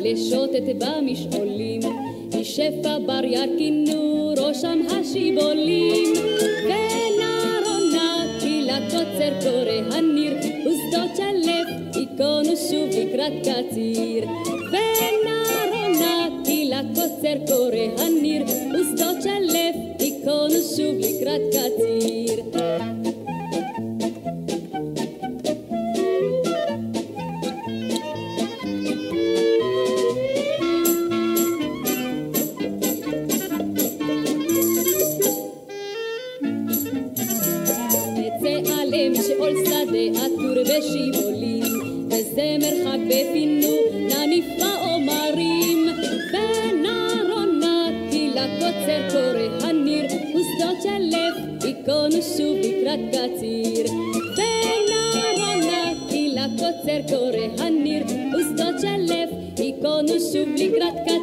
לשוטט במשעולים, משפע בר ירקינו ראשם השיבולים, ונערונה כי לקוצר קורא הניר, ושדות שלף ייכונו שוב לקראת קציר. ונערונה כי לקוצר קורא הניר, ושדות שלף ייכונו שוב לקראת קציר. שאול שדה עטור בשיבולים, וזה מרחק בפינו נניף באומרים, ונערונה כי לקוצר קורא הניר, ושדות שלף ייכונו שוב לקראת קציר. ונערונה כי לקוצר קורא הניר, ושדות שלף ייכונו שוב לקראת קציר.